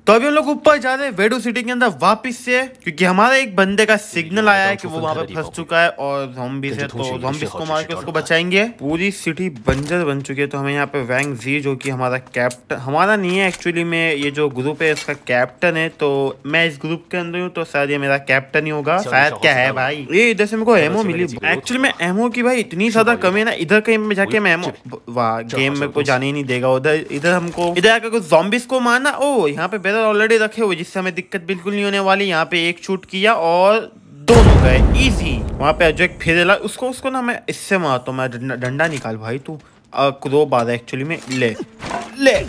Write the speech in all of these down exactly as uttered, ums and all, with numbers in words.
तो अभी हम लोग ऊपर जा रहे हैं वेडू सिटी के अंदर वापस से, क्योंकि हमारा एक बंदे का सिग्नल आया है कि वो वहाँ पे फंस चुका है और ज़ॉम्बीज़ है, तो ज़ॉम्बीज़ को मार के उसको बचाएंगे। पूरी सिटी बंजर बन चुकी है, तो हमें यहाँ पे वैंग जी जो कि हमारा कैप्टन, हमारा नहीं है एक्चुअली में, ये जो ग्रुप है इसका कैप्टन है, तो मैं इस ग्रुप के अंदर हूँ, तो शायद ये मेरा कैप्टन ही होगा शायद। क्या है भाई ये, इधर से मेरे को एमओ मिली। एक्चुअली में एमओ की भाई इतनी ज्यादा कमी है ना, इधर कहीं में जाके मैं एमओ, वाह गेम में कोई जाने ही नहीं देगा। उधर इधर हमको इधर आकर कुछ ज़ॉम्बीज़ को मारना। ओ यहाँ पे बैरल ऑलरेडी रखे हुए, जिससे हमें दिक्कत बिल्कुल नहीं होने वाली। यहाँ पे एक शूट किया और दोनों गए इजी। वहाँ पे जो एक फिर उसको उसको ना मैं इससे मारता हूँ, मैं डंडा निकाल भाई तू, क्रो बार एक्चुअली में, ले ले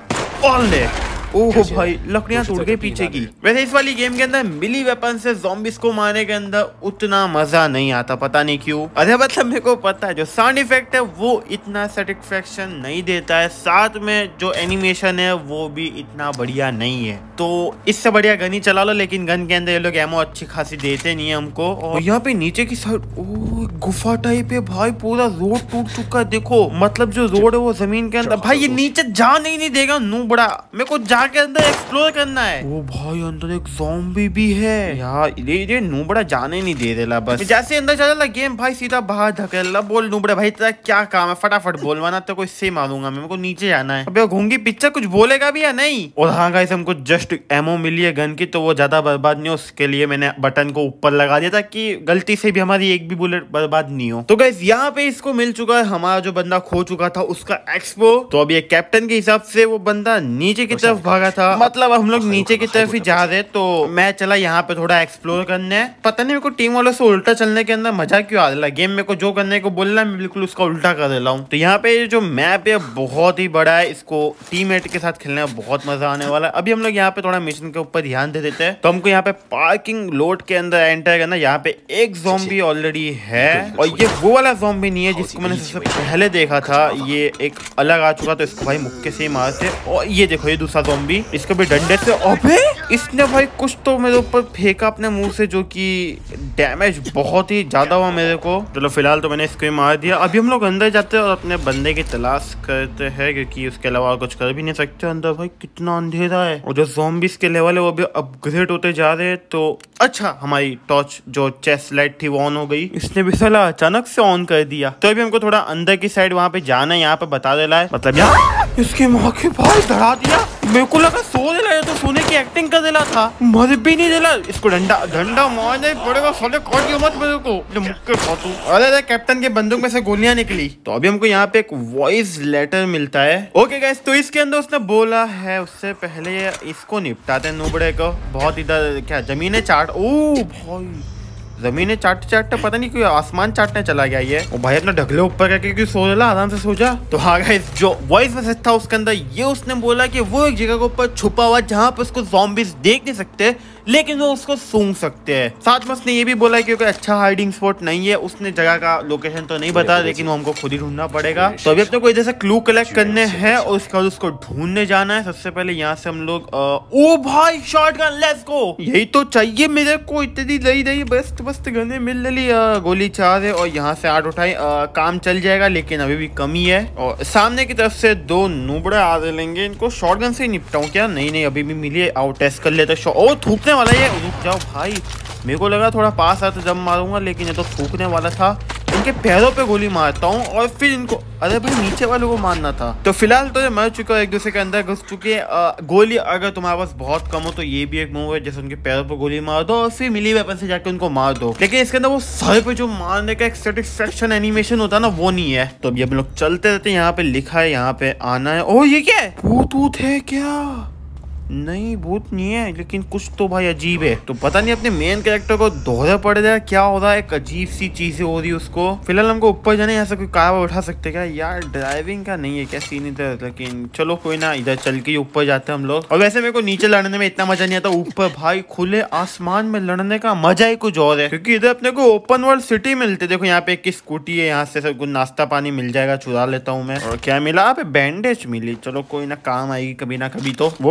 और ले। ओह भाई लकड़ियां टूट गई पीछे की। वैसे इस वाली गेम के अंदर मिली वेपन से ज़ॉम्बीज़ को मारने के अंदर उतना मजा नहीं आता, पता नहीं क्यों। अरे मतलब मेरे को पता है जो साउंड इफेक्ट है वो इतना सेटिस्फेक्शन नहीं देता है, साथ में जो एनिमेशन है वो भी इतना बढ़िया नहीं है। तो इससे बढ़िया गन ही चला लो, लेकिन गन के अंदर ये लोग एमो अच्छी खासी देते नहीं है हमको। और यहाँ पे नीचे की साइड ओह गुफा टाइप है भाई, पूरा रोड टूट चुका है देखो, मतलब जो रोड है वो जमीन के अंदर। भाई ये नीचे जाने ही नहीं देगा नू बड़ा, मेरे को जा के अंदर एक्सप्लोर करना है। ओ भाई अंदर एक ज़ॉम्बी भी है यार, ये ये नूबड़ा जाने नहीं दे देला। बस जैसे अंदर चला गेम भाई सीधा बाहर धकेला। बोल नूबड़ा भाई तेरा क्या काम है, फटाफट बोलवाना तो कोई से मारूंगा मैं, मेरे को नीचे जाना है। अबे घूंगी पिक्चर कुछ बोलेगा भी या नहीं। और हाँ गाइस हमको जस्ट एमओ मिली है गन की, तो वो ज्यादा बर्बाद नहीं हो, उसके लिए मैंने बटन को ऊपर लगा दिया ताकि गलती से भी हमारी एक भी बुलेट बर्बाद नहीं हो। तो गाइस यहाँ पे इसको मिल चुका है हमारा जो बंदा खो चुका था उसका एक्सपो। तो अभी एक कैप्टन के हिसाब से वो बंदा नीचे की तरफ भागा था, मतलब हम लोग नीचे की तरफ ही जा रहे। तो मैं चला यहाँ पे थोड़ा एक्सप्लोर करने। पता नहीं मेरे को टीम वालों से उल्टा चलने के अंदर मजा क्यों आ रहा है। गेम मेरे को जो करने को बोल रहा है मैं बिल्कुल उसका उल्टा कर दे रहा हूँ। तो यहाँ पे जो मैप है बहुत ही बड़ा है, इसको टीममेट के साथ खेलने में बहुत मजा आने वाला है। अभी हम लोग यहाँ पे थोड़ा मिशन के ऊपर ध्यान दे देते हैं। तो हमको यहाँ पे पार्किंग लोड के अंदर एंटर करना। यहाँ पे एक ज़ॉम्बी ऑलरेडी है और ये वो वाला ज़ॉम्बी नहीं है जिसको मैंने सबसे पहले देखा था, ये एक अलग आ चुका। तो इसको भाई मुक्के से ही मारते। और ये देखो ये दूसरा ज़ॉम्बी, इसको भी डंडे से। अबे इसने भाई कुछ तो मेरे ऊपर फेंका अपने मुंह से, जो कि डैमेज बहुत ही ज्यादा हुआ मेरे को। चलो फिलहाल तो मैंने इसको मार दिया। अभी हम लोग अंदर जाते हैं और अपने बंदे की तलाश करते हैं, क्योंकि उसके अलावा कुछ कर भी नहीं सकते। अंदर भाई कितना अंधेरा है और जो ज़ॉम्बीज़ के लेवल है वो भी अपग्रेड होते जा रहे हैं। तो अच्छा हमारी टॉर्च जो चेस्ट लाइट थी वो ऑन हो गई, इसने भी साला अचानक से ऑन कर दिया। तो अभी हमको थोड़ा अंदर की साइड वहाँ पे जाना है, यहाँ पे बता दे रहा है, मतलब यहाँ इसके माँ के भाई डरा दिया। मेरे को लगा सो दे रहा है, तो सोने की एक्टिंग कर देला था, मर भी नहीं देला। इसको डंडा डंडा मारना ही पड़ेगा, साले काट दियो मत मेरे को, मुक्के खातू। अरे अरे कैप्टन के बंदूक में से गोलियां निकली। तो अभी हमको यहाँ पे एक वॉइस लेटर मिलता है। ओके गाइस, तो इसके अंदर उसने बोला है उससे पहले इसको निपटाते हैं नुबड़े को। बहुत इधर क्या जमीने चाट, ओ भाई जमीने चाटते चाटते पता नहीं क्यों आसमान चाटने चला गया ये। ओ भाई अपना ढगले ऊपर करके क्यों सो रहा, आराम से सो जा। तो हाँ गाइस जो वॉइस मैसेज था उसके अंदर ये उसने बोला कि वो एक जगह के ऊपर छुपा हुआ जहाँ पे उसको ज़ॉम्बीज़ देख नहीं सकते लेकिन वो उसको सूंघ सकते हैं। साथ में उसने ये भी बोला कि कोई अच्छा हाइडिंग स्पॉट नहीं है। उसने जगह का लोकेशन तो नहीं बताया, लेकिन वो हमको खुद ही ढूंढना पड़ेगा। तो अभी अपने को इधर से क्लू कलेक्ट करने हैं और उसके बाद उसको ढूंढने जाना है। सबसे पहले यहाँ से हम लोग ओ भाई शॉटगन, लेट्स गो, यही तो चाहिए मेरे को। इतनी रही रही बेस्ट बेस्ट गने मिल रही, गोली चार है और यहाँ से आठ उठाई, काम चल जाएगा। लेकिन अभी भी कमी है और सामने की तरफ से दो नुबड़े आ लेंगे, इनको शॉटगन से ही निपटाऊं क्या? नहीं नहीं अभी भी मिली, आउट टेस्ट कर लेते। ओ थूकने वाला है, रुक जाओ भाई, मेरे को लगा थोड़ा पास आते जब मारूंगा, लेकिन ये तो थूकने वाला था। इनके पैरों पे गोली मारता हूँ और फिर इनको, अरे भाई नीचे वालों को मारना था। तो फिलहाल तो ये मर चुका है, एक दूसरे के अंदर घुस चुके हैं। गोली अगर तुम्हारे पास बहुत कम हो तो ये भी एक मूव है, जैसे उनके पैरों पे गोली मार दो और फिर मिली वेपन से जाके उनको मार दो। लेकिन इसके अंदर वो सर पे जो मारने का एक सेटिस्फेक्शन एनिमेशन होता है ना, वो नहीं है। तो अभी हम लोग चलते रहते हैं। यहाँ पे लिखा है यहाँ पे आना है। ओ ये क्या है, भूत वूत है क्या? नहीं भूत नहीं है, लेकिन कुछ तो भाई अजीब है। तो पता नहीं अपने मेन कैरेक्टर को दोहरा पड़ रहा है, क्या हो रहा है, एक अजीब सी चीजें हो रही है उसको। फिलहाल हमको ऊपर जाने, यहाँ से कोई कार उठा सकते क्या यार? ड्राइविंग का नहीं है क्या सीन इधर, लेकिन चलो कोई ना, इधर चल के ऊपर जाते हैं हम लोग। और वैसे मेरे को नीचे लड़ने में इतना मजा नहीं आता, ऊपर भाई खुले आसमान में लड़ने का मजा ही कुछ और है, क्योंकि इधर अपने को ओपन वर्ल्ड सिटी मिलती है। देखो यहाँ पे एक स्कूटी है, यहाँ से सब कुछ नाश्ता पानी मिल जाएगा, चुरा लेता हूँ मैं। और क्या मिला? बैंडेज मिली, चलो कोई ना काम आएगी कभी ना कभी। तो वो भी सिर्फ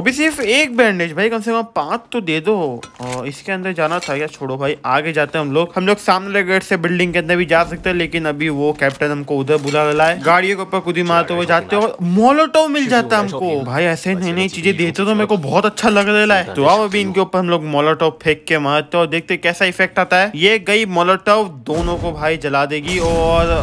एक बैंडेज भाई, कम से कम पांच तो दे दो। और इसके अंदर जाना था क्या? छोड़ो भाई, आगे जाते हैं हम लोग। हम लोग सामने गेट से बिल्डिंग के अंदर भी जा सकते हैं, लेकिन अभी वो कैप्टन हमको उधर बुला रहा है। गाड़ियों के ऊपर खुद ही मारते हुए जाते हो। मोलोटोव मिल जाता है हमको भाई, ऐसे नई नई चीजें देते तो मेरे को बहुत अच्छा लग रहा है। तो आओ अभी इनके ऊपर हम लोग मोलोटोव फेंक के मारते और देखते कैसा इफेक्ट आता है। ये गई मोलोटोव, दोनों को भाई जला देगी। और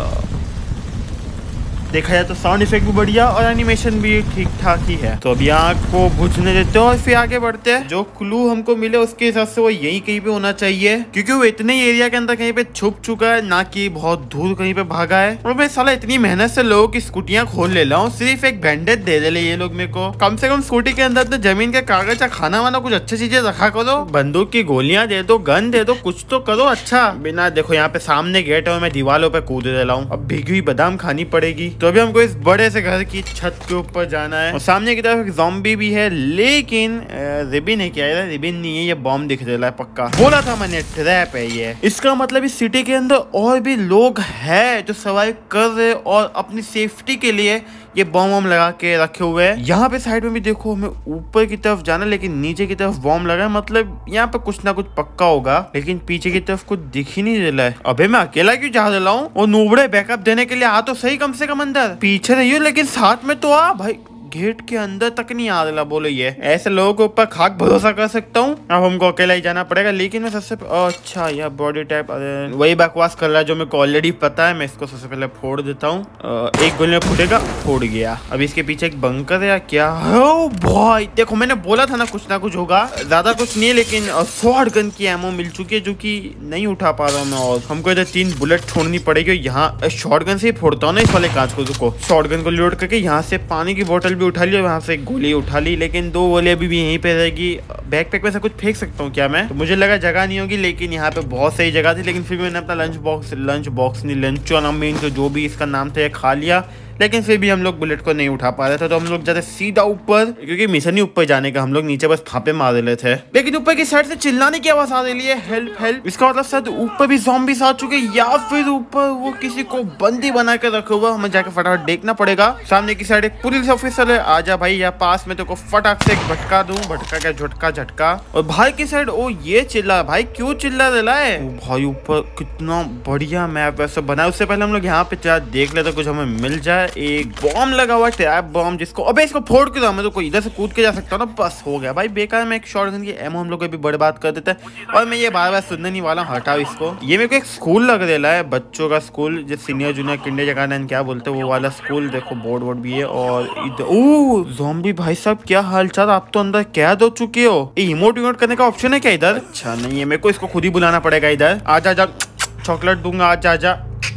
देखा जाए तो साउंड इफेक्ट भी बढ़िया और एनिमेशन भी ठीक ठाक ही है। तो अभी आग को बुझने देते हैं और फिर आगे बढ़ते हैं। जो क्लू हमको मिले उसके हिसाब से वो यही कहीं पे होना चाहिए, क्योंकि वो इतने एरिया के अंदर कहीं पे छुप चुका है, ना कि बहुत दूर कहीं पे भागा है। और मैं साला इतनी मेहनत से लोगों की स्कूटियां खोल ले रहा हूँ, सिर्फ एक बैंडेज दे दे ले ये लोग मेरे को। कम से कम स्कूटी के अंदर तो जमीन के कागज या खाना वाना कुछ अच्छी चीजें रखा करो। बंदूक की गोलियां दे दो, गन दे दो, कुछ तो करो अच्छा। बिना देखो यहाँ पे सामने गेट है और मैं दीवारों पे कूद रहा हूँ। अब भीगी हुई बादाम खानी पड़ेगी। तो अभी हमको इस बड़े से घर की छत के ऊपर जाना है। और सामने की तरफ एक ज़ॉम्बी भी है, लेकिन रिबिन है क्या? रिबिन नहीं है, ये बॉम्ब दिख रहा है पक्का। बोला था मैंने, ट्रैप है ये। इसका मतलब इस सिटी के अंदर और भी लोग हैं जो सर्वाइव कर रहे और अपनी सेफ्टी के लिए ये बॉम्ब वॉम्ब लगा के रखे हुए हैं। यहाँ पे साइड में भी देखो, हमें ऊपर की तरफ जाना, लेकिन नीचे की तरफ बॉम्ब लगा है, मतलब यहाँ पे कुछ ना कुछ पक्का होगा। लेकिन पीछे की तरफ कुछ दिख ही नहीं रहा है। अबे मैं अकेला क्यों जा रहा हूँ? और नूबड़े बैकअप देने के लिए आ तो सही, कम से कम अंदर पीछे रहियो, लेकिन साथ में तो आ भाई। गेट के अंदर तक नहीं आ रहा, बोलो ये ऐसे लोगों के ऊपर खाक भरोसा कर सकता हूँ? अब हमको अकेला ही जाना पड़ेगा। लेकिन मैं सबसे अच्छा यह बॉडी टाइप वही बकवास कर रहा है जो मेरे को ऑलरेडी पता है। मैं इसको सबसे पहले फोड़ देता हूँ। एक गोली में फूटेगा, फूट गया। अब इसके पीछे एक बंकर है या क्या? ओ भाई देखो, मैंने बोला था ना कुछ ना कुछ होगा। ज्यादा कुछ नहीं है, लेकिन शॉर्ट गन की एमो मिल चुकी है जो कि नहीं उठा पा रहा हूँ मैं। और हमको इधर तीन बुलेट छोड़नी पड़ेगी। यहाँ शॉर्ट गन से ही फोड़ता हूँ ना इस वाले कांच को। रुको, शॉर्ट गन को लोड करके यहाँ से पानी की बोतल भी उठा ली, वहां से गोली उठा ली, लेकिन दो गोली अभी भी यहीं पे रहेगी। बैकपैक में से कुछ फेंक सकता हूँ क्या मैं? तो मुझे लगा जगह नहीं होगी, लेकिन यहाँ पे बहुत सही जगह थी। लेकिन फिर भी मैंने अपना लंच बॉक्स लंच बॉक्स नहीं लंच मीन तो जो भी इसका नाम था खा लिया। लेकिन फिर भी हम लोग बुलेट को नहीं उठा पा रहे थे, तो हम लोग जाते सीधा ऊपर, क्योंकि मिशन ही ऊपर जाने का। हम लोग नीचे बस फापे मार रहे थे, लेकिन ऊपर की साइड से चिल्लाने की आवाज आ रही है, हेल्प हेल्प। इसका मतलब शायद ऊपर भी ज़ॉम्बीज़ आ चुके, या फिर ऊपर वो किसी को बंदी बना कर रखा हुआ। हमें जाकर फटाफट देखना पड़ेगा। सामने की साइड एक पुलिस ऑफिसर है, आजा भाई यहाँ पास में, तो फटाक से एक भटका दूं। भटका क्या, झटका झटका। और भाई की साइड ओ ये चिल्ला, भाई क्यों चिल्ला रहा है? भाई ऊपर कितना बढ़िया मैप वैसे बना है। उससे पहले हम लोग यहाँ पे देख लेते कुछ हमें मिल जाए। एक बॉम्ब लगा हुआ ट्रैप बॉम्ब, जिसको अबे इसको फोड़ के दो। मैं तो कोई इधर से कूद के जा सकता हूँ ना, बस हो गया भाई। बेकार में एक शॉटगन की एमो हम लोग अभी बर्बाद कर देते हैं। और मैं ये बार बार सुनने नहीं वाला, हटाओ इसको। ये मेरे को एक स्कूल लग रहा है, बच्चों का स्कूल, जो सीनियर जूनियर किंडरगार्टन क्या बोलते हैं वो वाला स्कूल। देखो बोर्ड वोर्ड भी है। और इधर ओ ज़ॉम्बी भाई साहब, क्या हालचाल? आप तो अंदर कैद हो चुके हो। इमोट इमोट करने का ऑप्शन है क्या इधर? अच्छा नहीं है, मेरे को इसको खुद ही बुलाना पड़ेगा इधर। आजा जा, चॉकलेट दूंगा, आजा आजा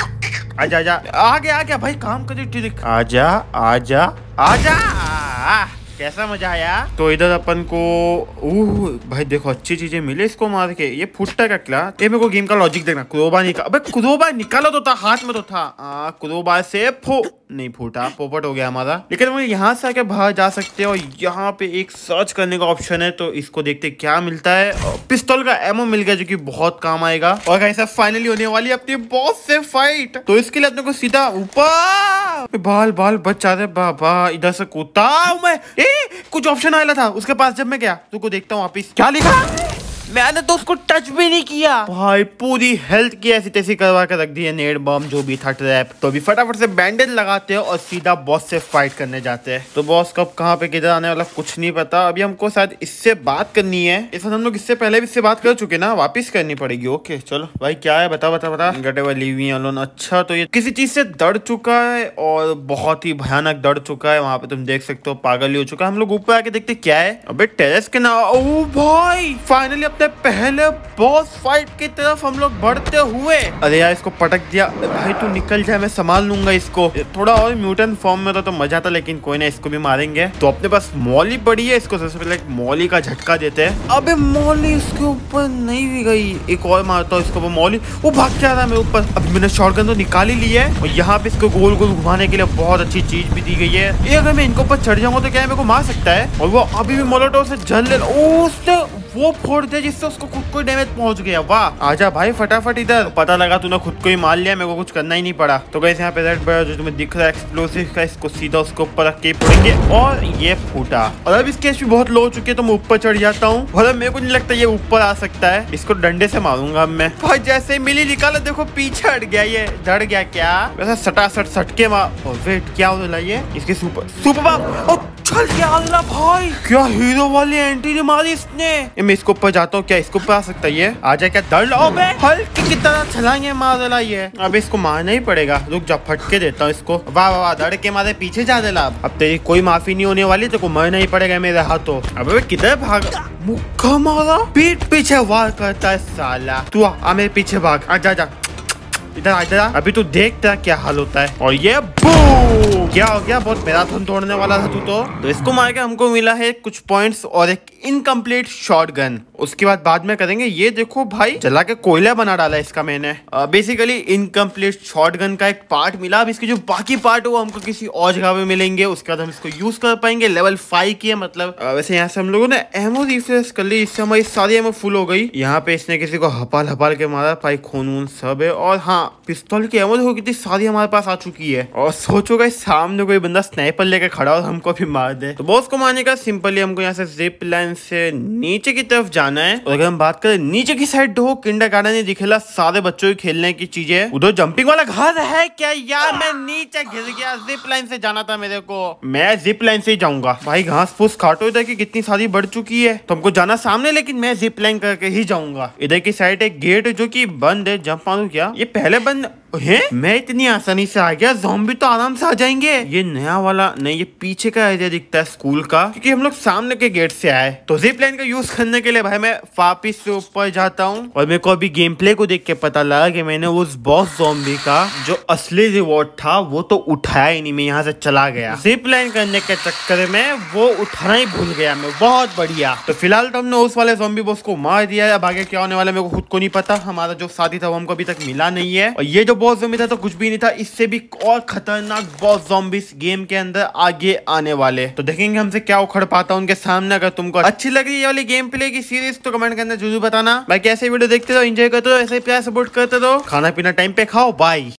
आजा आजा। आ गया आ गया भाई, काम कर ठीक। आजा आजा आजा। कैसा मजा आया? तो इधर अपन को ओह भाई देखो अच्छी चीजें मिले इसको मार के। ये फुटता का क्या? ये मेरे को गेम का लॉजिक देखना। क्रोबा निकाल, अबे क्रोबा निकालो तो था, हाथ में तो था। आ, क्रोबा से फो नहीं फूटा, पोपट हो गया हमारा। लेकिन हम यहाँ से आके बाहर जा सकते हैं और यहाँ पे एक सर्च करने का ऑप्शन है, तो इसको देखते क्या मिलता है। पिस्तौल का एमो मिल गया जो कि बहुत काम आएगा। और ऐसा फाइनली होने वाली है अपनी बॉस से फाइट। तो इसके लिए अपने को सीधा ऊपर बाल बाल बच जाते बाबा। इधर से कूदता मैं, ए कुछ ऑप्शन आया था उसके पास। जब मैं गया तो को देखता हूँ वापिस क्या लिखा, मैंने तो उसको टच भी नहीं किया भाई। पूरी हेल्थ की ऐसी तैसी करवा के रख दी है, नेड बम जो भी था ट्रैप। तो अभी फटाफट से बैंडेज लगाते हैं और सीधा बॉस से फाइट करने जाते हैं। तो बॉस कब कहाँ पे किधर आने वाला कुछ नहीं पता। अभी हमको शायद इससे बात करनी है। इस हम लोग इससे पहले भी इससे बात कर चुके ना, वापिस करनी पड़ेगी। ओके चलो भाई, क्या है बता बता बता। गटे वाली अलोन, अच्छा तो ये किसी चीज से दर्द चुका है और बहुत ही भयानक दर्द चुका है। वहां पे तुम देख सकते हो पागल ही हो चुका है। हम लोग ऊपर आके देखते क्या है। अबे टेरेस के ना, ओ भाई फाइनली अपने पहले बॉस फाइट की तरफ हम लोग बढ़ते हुए। अरे यार इसको पटक दिया भाई, तू निकल जाए, मैं संभाल लूंगा इसको। थोड़ा और म्यूटेंट फॉर्म में तो, तो मजा था, लेकिन कोई ना, इसको भी मारेंगे। तो अपने पास मॉली पड़ी है, इसको सबसे पहले एक मॉली का झटका देते हैं। अबे मॉली इसके ऊपर नहीं भी गई, एक और मारता हूँ इसको। वो मॉली वो भाग क्या रहा है मेरे ऊपर। अब मैंने शॉटगन तो निकाल ही ली है और यहाँ पे इसको गोल गोल घुमाने के लिए बहुत अच्छी चीज भी दी गई है। ये अगर मैं इनके ऊपर चढ़ जाऊंगा तो क्या मेरे को मार सकता है। और वो अभी भी मोलोटोव से जल ले, उसने वो फोड़ दिया जिससे उसको खुद को डैमेज पहुंच गया। वाह, आजा भाई फटाफट इधर। पता लगा तूने खुद को ही मार लिया, मेरे को कुछ करना ही नहीं पड़ा। तो गाइस यहाँ पे रेड बर्ड जो तुम्हें दिख रहा है एक्सप्लोसिव का, इसको सीधा उसके ऊपर रख के फोड़ेंगे और ये फूटा। और अब इसके एचपी बहुत लो हो चुके हैं तो मैं ऊपर चढ़ जाता हूँ। और मेरे को नहीं लगता ये ऊपर आ सकता है, इसको डंडे से मारूंगा अब मैं। भाई जैसे मिली निकाला, देखो पीछे हट गया, ये डर गया क्या? वैसे सटा सट सटके मार। वेट क्या हो रहा है ये? इसके सुपर सुपर चल क्या अल्लाह भाई, क्या हीरो वाली एंट्री मारी इसने। मैं इसको ऊपर जाता हूँ, क्या इसको ऊपर आ सकता है ये? आजा क्या डर लो बे, हल्क की तरह छलांगे मार रहा ये। अब इसको मारना ही पड़ेगा, रुक जा फटके देता हूँ इसको। वाह वाह वाह, डर के मारे पीछे जा देला। अब तेरी कोई माफी नहीं होने वाली, तो मरना ही पड़ेगा मेरे हाथों। अब किधर भागा, मुक्का मारा, पीठ पीछे वार करता है साला। तू आ मेरे पीछे भाग, आजा जा इधर आ इधर। अभी तू देख तेरा क्या हाल होता है। और ये बू क्या हो गया, बहुत मैराथन तोड़ने वाला था तू तो। तो इसको मार के हमको मिला है कुछ पॉइंट्स और एक इनकम्प्लीट शॉटगन। उसके बाद बाद में करेंगे। ये देखो भाई, जला के कोयला बना डाला इसका मैंने। बेसिकली इनकम्प्लीट शॉटगन का एक पार्ट मिला। अब इसके जो बाकी पार्ट है वो हमको किसी और जगह पे मिलेंगे, उसके बाद हम इसको यूज कर पाएंगे। लेवल फाइव की है मतलब। आ, वैसे यहाँ से हम लोगों ने एमो रिफ्रेश कर ली, इससे हमारी सारी एमो फुल हो गई। यहाँ पे इसने किसी को हपाल हपाल के मारा, भाई खून वून सब है। और हाँ, पिस्तौल की एमो देखो कितनी सारी हमारे पास आ चुकी है। और सोचो गाइस, सामने कोई बंदा स्नाइपर लेकर खड़ा और हमको भी मार दे। तो बॉस को मारने का सिंपली हमको यहाँ से जिप लाइन से नीचे की तरफ जाना है। और अगर हम बात करें नीचे की साइड, हो किंडरगार्टन नहीं दिखेला, सारे बच्चों की खेलने की चीजें। उधर जंपिंग वाला घर है क्या यार? मैं नीचे गिर गया, जिप लाइन से जाना था मेरे को। मैं जिप लाइन से ही जाऊंगा भाई। घास फूस काटो इधर की कितनी सारी बढ़ चुकी है, तो हमको जाना सामने, लेकिन मैं जिप लाइन करके ही जाऊंगा। इधर की साइड एक गेट जो की बंद है, जंप मारूं क्या? ये पहले बंद है, मैं इतनी आसानी से आ गया। ज़ॉम्बी तो आराम से आ जाएंगे। ये नया वाला नहीं, ये पीछे का एरिया दिखता है स्कूल का, क्योंकि हम लोग सामने के गेट से आए। तो जिप लाइन का यूज करने के लिए भाई मैं वापिस से ऊपर जाता हूँ। और मेरे को अभी गेम प्ले को देख के पता लगा कि मैंने उस बॉस ज़ॉम्बी का जो असली रिवॉर्ड था वो तो उठाया ही नहीं। मैं यहाँ से चला गया, जिप लाइन करने के चक्कर में वो उठाना ही भूल गया मैं। बहुत बढ़िया। तो फिलहाल तो हमने उस वाले ज़ॉम्बी बॉस को मार दिया है। अब आगे क्या होने वाला है मेरे को खुद को नहीं पता। हमारा जो साथी था वो हमको अभी तक मिला नहीं है। और ये जो बॉस ज़ॉम्बी था तो कुछ भी नहीं था, इससे भी और खतरनाक बॉस ज़ॉम्बीज गेम के अंदर आगे आने वाले। तो देखेंगे हमसे क्या उखड़ पाता उनके सामने। अगर तुमको अच्छी लगी ये वाली गेम प्ले की सीरीज तो कमेंट के अंदर जरूर बताना। बाकी ऐसे वीडियो देखते रहो, एंजॉय करते रहो, ऐसे प्यार सपोर्ट करते रहो। खाना पीना टाइम पे खाओ, बाय।